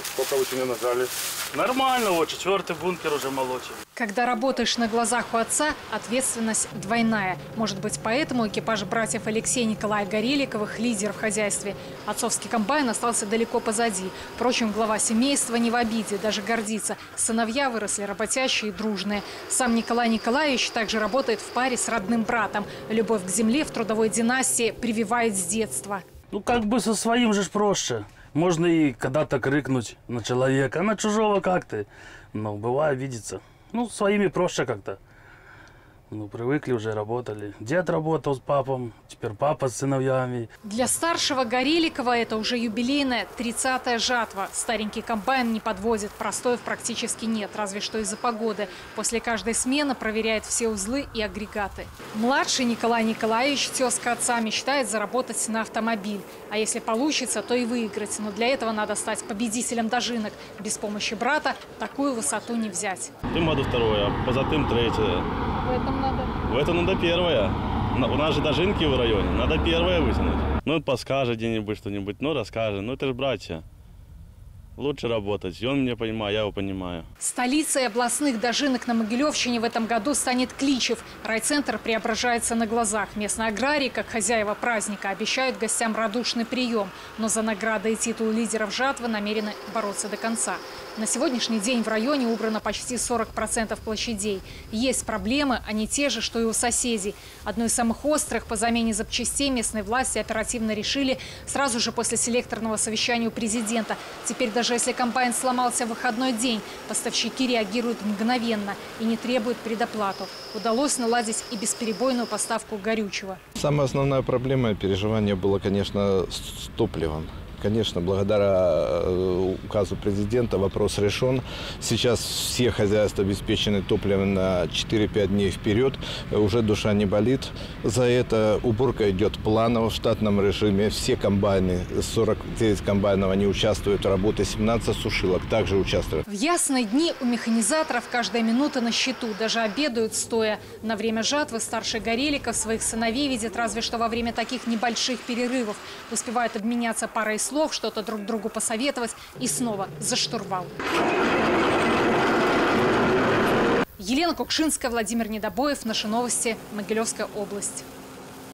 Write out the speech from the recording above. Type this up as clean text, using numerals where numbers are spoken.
Сколько вы сегодня нажали? Нормально, вот 4-й бункер уже молочит. Когда работаешь на глазах у отца, ответственность двойная. Может быть, поэтому экипаж братьев Алексея и Николая Гореликовых – лидер в хозяйстве. Отцовский комбайн остался далеко позади. Впрочем, глава семейства не в обиде, даже гордится. Сыновья выросли работящие и дружные. Сам Николай Николаевич также работает в паре с родным братом. Любовь к земле в трудовой династии прививает с детства. Ну, как бы со своим же проще. Можно и когда-то крикнуть на человека, а на чужого как ты. Но бывает видится. Ну, своими проще как-то. Ну, привыкли уже, работали. Дед работал с папом, теперь папа с сыновьями. Для старшего Гореликова это уже юбилейная 30-я жатва. Старенький комбайн не подводит, простоев практически нет, разве что из-за погоды. После каждой смены проверяет все узлы и агрегаты. Младший Николай Николаевич, тезка отца, мечтает заработать на автомобиль. А если получится, то и выиграть. Но для этого надо стать победителем дожинок. Без помощи брата такую высоту не взять. Тим году 2-е, а позатым 3-е. В этом надо 1-е. У нас же дожинки в районе, надо 1-е вытянуть. Ну, подскажет где-нибудь что-нибудь, ну, расскажет. Ну, это же братья. Лучше работать. И он меня понимает, я его понимаю. Столицей областных дожинок на Могилевщине в этом году станет Кличев. Райцентр преображается на глазах. Местные аграрии, как хозяева праздника, обещают гостям радушный прием. Но за награды и титул лидеров жатвы намерены бороться до конца. На сегодняшний день в районе убрано почти 40% площадей. Есть проблемы, они те же, что и у соседей. Одной из самых острых по замене запчастей местные власти оперативно решили сразу же после селекторного совещания у президента. Теперь даже если комбайн сломался в выходной день, поставщики реагируют мгновенно и не требуют предоплату. Удалось наладить и бесперебойную поставку горючего. Самая основная проблема переживания была, конечно, с топливом. Конечно, благодаря указу президента вопрос решен. Сейчас все хозяйства обеспечены топливом на 4-5 дней вперед. Уже душа не болит. За это уборка идет планово в штатном режиме. Все комбайны, 49 комбайнов, они участвуют в работе. 17 сушилок также участвуют. В ясные дни у механизаторов каждая минута на счету. Даже обедают стоя. На время жатвы старший Гореликов своих сыновей видит разве что во время таких небольших перерывов. Успевают обменяться парой слов, что-то друг другу посоветовать и снова за штурвал. Елена Кукшинская, Владимир Недобоев. Наши новости. Могилевская область.